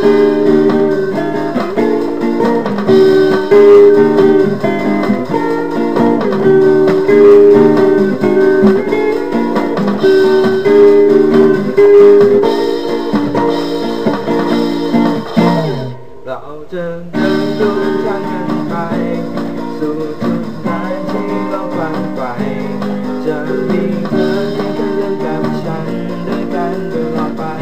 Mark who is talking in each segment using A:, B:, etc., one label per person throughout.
A: เราจะเดินร่วมทางกันไปสู่จุดหมายที่เราฝันใฝ่จะมีเธอเคียงข้างกับฉันด้วยกันตลอดไป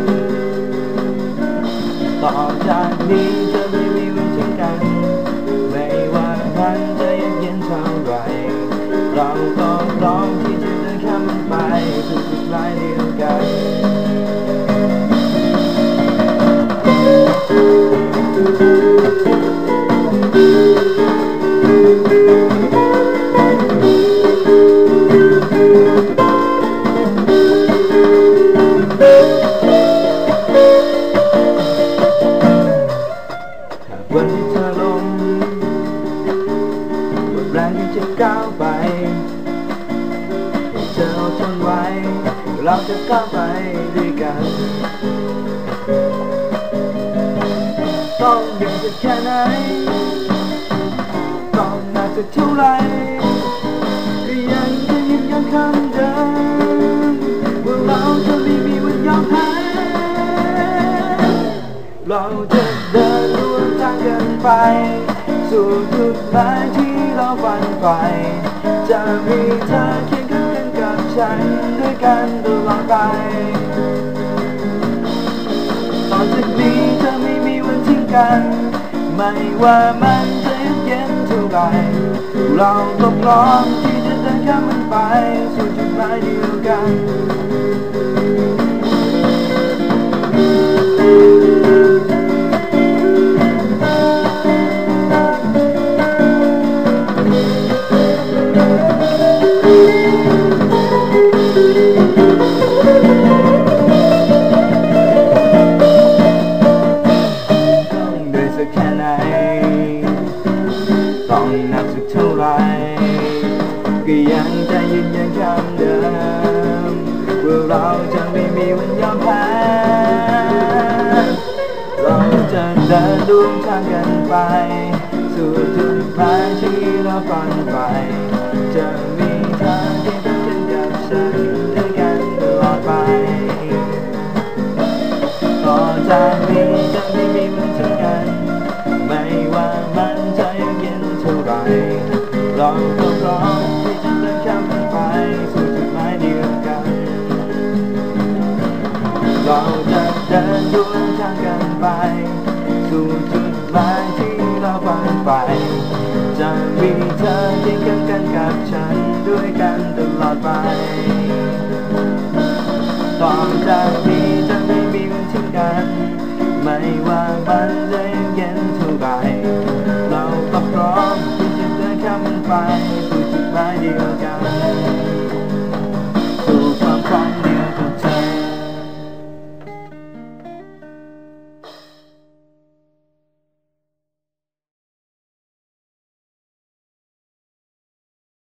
A: ต่อจากนี้จะไม่มีวันทิ้งกันไม่ว่ามันจะยากเย็นเท่าไรเราก็พร้อมที่จะเดินข้ามมันไปสู่จุดหมายเดียวกันวันที่เธอล้มหมดแรงที่จะก้าวไปให้เธออดทนไว้เราจะก้าวไปด้วยกันต้องเหนื่อยสักแค่ไหนต้องหนักสักเท่าไรก็ยังจะยืนยันคำเดิมว่าเราจะไม่มีวันยอมแพ้เราจะเดินร่วมทางกันไปสู่จุดหมายที่เราฝันใฝ่จะมีเธอเคียงข้างกับฉันด้วยกันตลอดไปต่อจากนี้จะไม่มีวันทิ้งกันไม่ว่ามันจะเย็นเท่าไรเราก็พร้อมที่จะเดินข้ามมันไปสู่จุดหมายเดียวกันต้องหนักสักเท่าไรก็ยังจะยืนยันคำเดิมว่าเราจะไม่มีวันยอมแพ้เราจะเดินร่วมทางกันไปสู่จุดหมายที่เราฝันใฝ่จะมีเธอเคียงข้างกับฉันด้วยกันตลอดไปต่อจากนี้จะไม่มีวันทิ้งกันไม่ว่ามันจะเย็นเท่าไรเราก็พร้อมที่จะเดินข้ามมันไปสู่จุดหมายเดียวกันเราจะเดินร่วมทางกันไปสู่จุดหมายที่เราฝันใฝ่จะมีเธอเคียงข้างกับฉันด้วยกันตลอดไปต่อจากนี้จะไม่มีวันทิ้งกันไม่ว่ามันจะเย็นเท่าไรเราก็พร้อมที่จะเดินข้ามมันไป